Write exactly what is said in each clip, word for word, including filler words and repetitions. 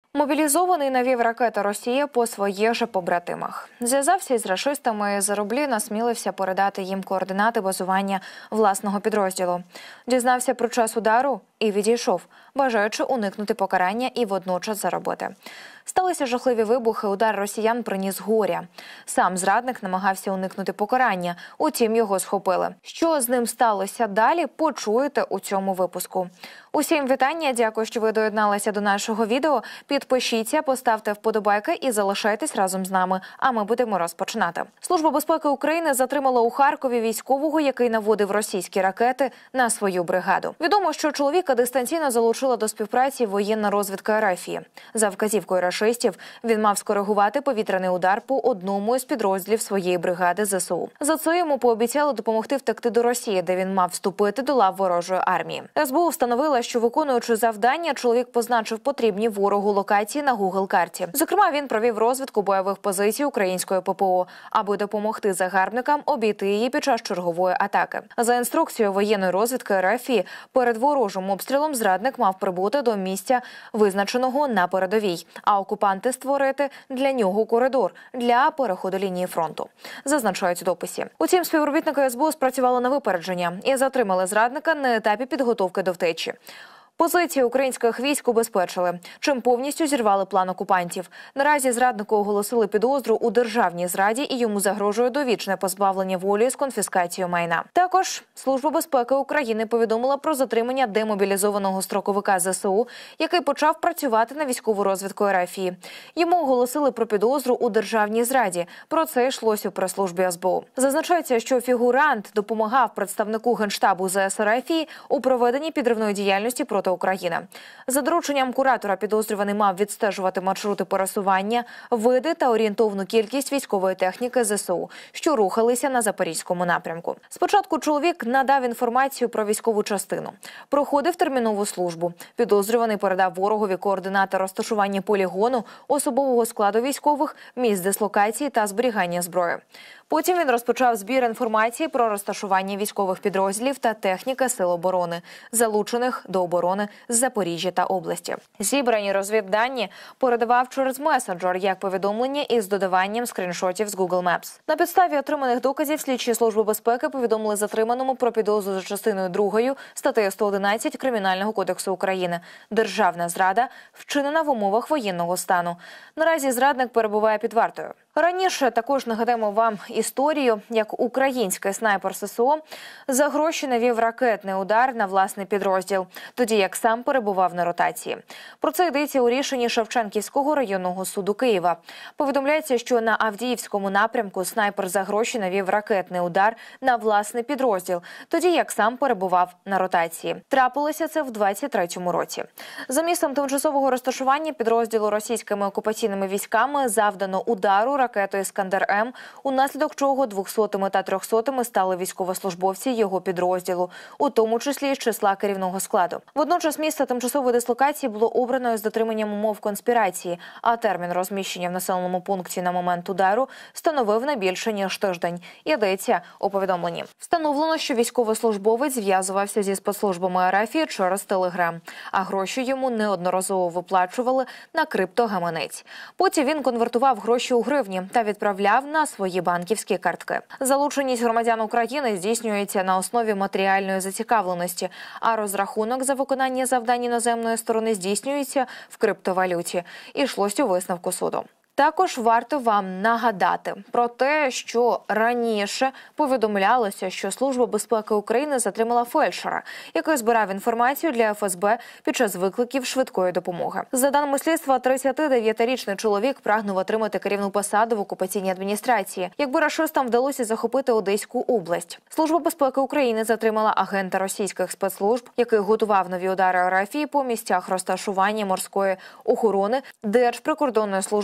Мобілізований навів ракети Росії по своїх же побратимах. Зв'язався із рашистами, за рублі насмілився передати їм координати базування власного підрозділу. Дізнався про час удару і відійшов, бажаючи уникнути покарання і водночас заробити. Сталися жахливі вибухи, удар росіян приніс горя. Сам зрадник намагався уникнути покарання, утім його схопили. Що з ним сталося далі, почуєте у цьому випуску. Усім вітання, дякую, що ви доєдналися до нашого відео. Підпишіться, поставте вподобайки і залишайтесь разом з нами, а ми будемо розпочинати. Служба безпеки України затримала у Харкові військового, який наводив російські ракети на свою бригаду. Відомо, що чоловіка дистанційно залучила до співпраці воєнна розвідка РФ. За вказівкою рашистів він мав скоригувати повітряний удар по одному із підрозділів своєї бригади ЗСУ. За це йому пообіцяли допомогти втекти до Росії, де він мав вступити до лав ворожої армії. ес бе у встановила, що виконуючи завдання, чоловік позначив потрібні ворогу локації на Гугл-карті. Зокрема, він провів розвідку бойових позицій української пе пе о, аби допомогти загарбникам обійти її під час чергової атаки. За інструкцією воєнної розвідки РФ, перед ворожим обстрілом зрадник мав прибути до місця, визначеного на передовій, а окупанти створити для нього коридор для переходу лінії фронту, зазначають у дописі. Утім, співробітники ес бе у спрацювали на випередження і затримали зрадника на етапі підготовки до втечі. Позиції українських військ убезпечили, чим повністю зірвали план окупантів. Наразі зраднику оголосили підозру у державній зраді і йому загрожує довічне позбавлення волі з конфіскацією майна. Також Служба безпеки України повідомила про затримання демобілізованого строковика зе ес у, який почав працювати на військову розвідку РФ. Йому оголосили про підозру у державній зраді. Про це йшлося у прес-службі ес бе у. Зазначається, що фігурант допомагав представнику Генштабу зе ес РФ у проведенні підривної діяльності проти України. За дорученням куратора підозрюваний мав відстежувати маршрути пересування, види та орієнтовну кількість військової техніки зе ес у, що рухалися на Запорізькому напрямку. Спочатку чоловік надав інформацію про військову частину. Проходив термінову службу. Підозрюваний передав ворогові координати розташування полігону, особового складу військових, місць дислокації та зберігання зброї. Потім він розпочав збір інформації про розташування військових підрозділів та техніки Сил оборони, залучених до оборони з Запоріжжя та області. Зібрані розвіддані передавав через месенджер як повідомлення із додаванням скріншотів з Google Maps. На підставі отриманих доказів слідчі Служби безпеки повідомили затриманому про підозру за частиною другою статтею сто одинадцять Кримінального кодексу України «Державна зрада, вчинена в умовах воєнного стану». Наразі зрадник перебуває під вартою. Раніше також нагадаємо вам історію, як український снайпер ес ес о за гроші навів ракетний удар на власний підрозділ, тоді як сам перебував на ротації. Про це йдеться у рішенні Шевченківського районного суду Києва. Повідомляється, що на Авдіївському напрямку снайпер за гроші навів ракетний удар на власний підрозділ, тоді як сам перебував на ротації. Трапилося це в двадцять третьому році. За місцем тимчасового розташування підрозділу російськими окупаційними військами завдано удару ракетою «Іскандер-М», унаслідок чого двохсотими та трьохсотими стали військовослужбовці його підрозділу, у тому числі з числа керівного складу. Водночас місце тимчасової дислокації було обрано з дотриманням умов конспірації, а термін розміщення в населеному пункті на момент удару становив не більше ніж тиждень. Йдеться у повідомленні. Встановлено, що військовослужбовець зв'язувався зі спецслужбами РФ через Телеграм, а гроші йому неодноразово виплачували на криптогаманець. Потім він конвертував гроші у гривні та відправляв на свої банківські картки. Залученість громадян України здійснюється на основі матеріальної зацікавленості, а розрахунок за виконання завдань іноземної сторони здійснюється в криптовалюті. Ішлось у висновку суду. Також варто вам нагадати про те, що раніше повідомлялося, що Служба безпеки України затримала фельдшера, який збирав інформацію для еф ес бе під час викликів швидкої допомоги. За даними слідства, тридцятидев'ятирічний чоловік прагнув отримати керівну посаду в окупаційній адміністрації, якби рашистам вдалося захопити Одеську область. Служба безпеки України затримала агента російських спецслужб, який готував нові удари РФ по місцях розташування морської охорони Держприкордонної служби на Одесі.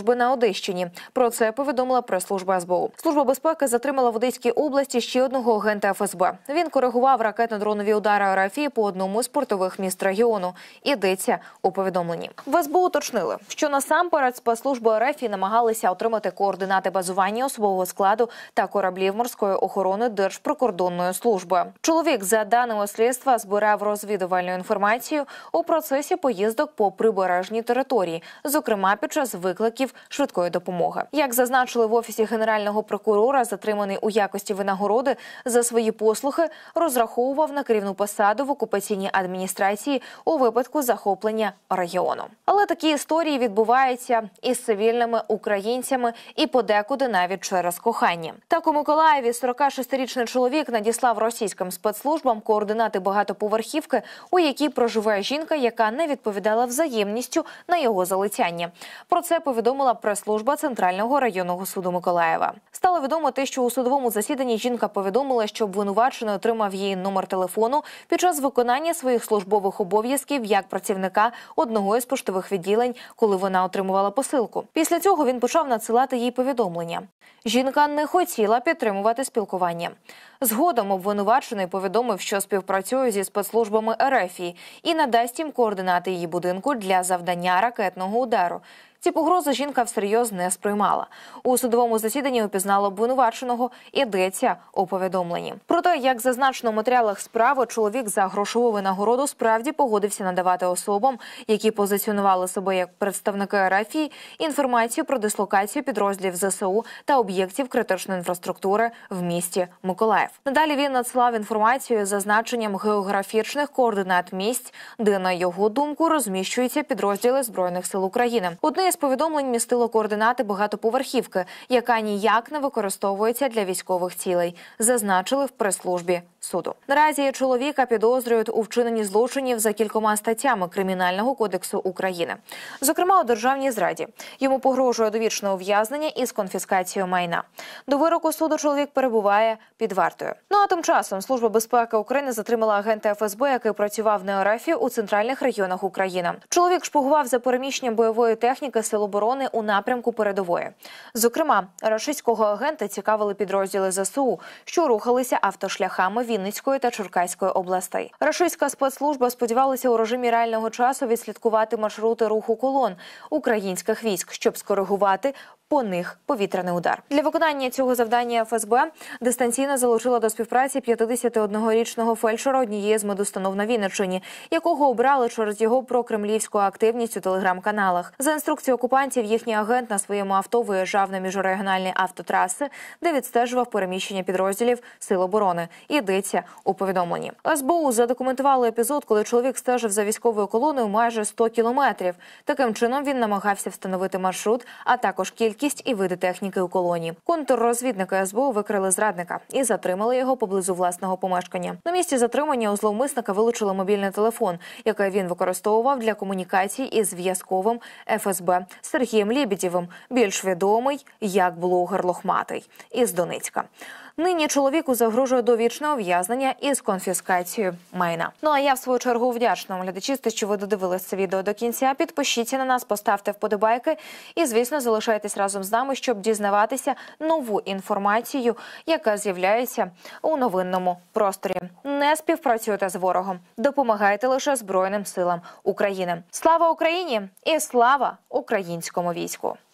Одещині. Про це повідомила прес-служба ес бе у. Служба безпеки затримала в Одеській області ще одного агента еф ес бе. Він коригував ракетно-дронові удари РФ по одному з портових міст регіону. Йдеться у повідомленні. В ес бе у уточнили, що насамперед спецслужби РФ намагалися отримати координати базування особового складу та кораблів морської охорони Держприкордонної служби. Чоловік, за даними слідства, збирав розвідувальну інформацію у процесі поїздок по прибережній території, зокрема під час викликів швидкої допомоги. Як зазначили в Офісі Генерального прокурора, затриманий у якості винагороди за свої послуги розраховував на керівну посаду в окупаційній адміністрації у випадку захоплення регіону. Але такі історії відбуваються із цивільними українцями і подекуди навіть через кохання. Так у Миколаєві сорокашестирічний чоловік надіслав російським спецслужбам координати багатоповерхівки, у якій проживає жінка, яка не відповідала взаємністю на його залицяння. Про це повідомила прес-служба Центрального районного суду Миколаєва. Стало відомо те, що у судовому засіданні жінка повідомила, що обвинувачений отримав її номер телефону під час виконання своїх службових обов'язків як працівника одного із поштових відділень, коли вона отримувала посилку. Після цього він почав надсилати їй повідомлення. Жінка не хотіла підтримувати спілкування. Згодом обвинувачений повідомив, що співпрацює зі спецслужбами РФ і надасть їм координати її будинку для завдання ракетного удару. Ці погрози жінка всерйоз не сприймала. У судовому засіданні опізнала обвинуваченого, йдеться у повідомленні. Проте, як зазначено в матеріалах справи, чоловік за грошову винагороду справді погодився надавати особам, які позиціонували себе як представники РФ, інформацію про дислокацію підрозділів зе се у та об'єктів критичної інфраструктури в місті Миколаїв. Надалі він надсилав інформацію з зазначенням географічних координат місць, де, на його думку, розміщуються підрозділи Збройних сил України. Одне із повідомлень містило координати багатоповерхівки, яка ніяк не використовується для військових цілей, зазначили в прес-службі суду. Наразі чоловіка підозрюють у вчиненні злочинів за кількома статтями Кримінального кодексу України. Зокрема, у державній зраді. Йому погрожує довічне ув'язнення із конфіскацією майна. До вироку суду чоловік перебуває під вартою. Ну а тим часом Служба безпеки України затримала агента еф ес бе, який працював на РФ у центральних регіонах України. Чоловік шпигував за переміщенням бойової техніки Сил оборони у напрямку передової. Зокрема, рашистського агента цікавили підрозділи зе се у, що рухалися автошляхами Вінницької та Черкаської областей. Рашистська спецслужба сподівалася у режимі реального часу відслідкувати маршрути руху колон українських військ, щоб скоригувати по них повітряний удар. Для виконання цього завдання еф ес бе дистанційно залучила до співпраці п'ятидесятиоднорічного фельдшера однієї з медустанов на Вінниччині, якого обрали через його прокремлівську активність у телеграм-каналах. За інструкцією окупантів, їхній агент на своєму авто виїжджав на міжрегіональні автотраси, де відстежував переміщення підрозділів Сил оборони. Йдеться у повідомленні. ес бе у задокументувало епізод, коли чоловік стежив за військовою колоною майже сто кілометрів. Таким чином він намагався встановити маршрут, а також кількість і види техніки у колоні. Контррозвідники ес бе у викрили зрадника і затримали його поблизу власного помешкання. На місці затримання у зловмисника вилучили мобільний телефон, який він використовував для комунікацій із зв'язковим еф ес бе Сергієм Лєбєдєвим, більш відомий як блогер Лохматий, із Донецька. Нині чоловіку загрожує довічне ув'язнення із конфіскацією майна. Ну а я, в свою чергу, вдячна вам, глядачі, що ви додивились це відео до кінця. Підпишіться на нас, поставте вподобайки і, звісно, залишайтесь разом з нами, щоб дізнаватися нову інформацію, яка з'являється у новинному просторі. Не співпрацюйте з ворогом, допомагайте лише Збройним силам України. Слава Україні і слава українському війську!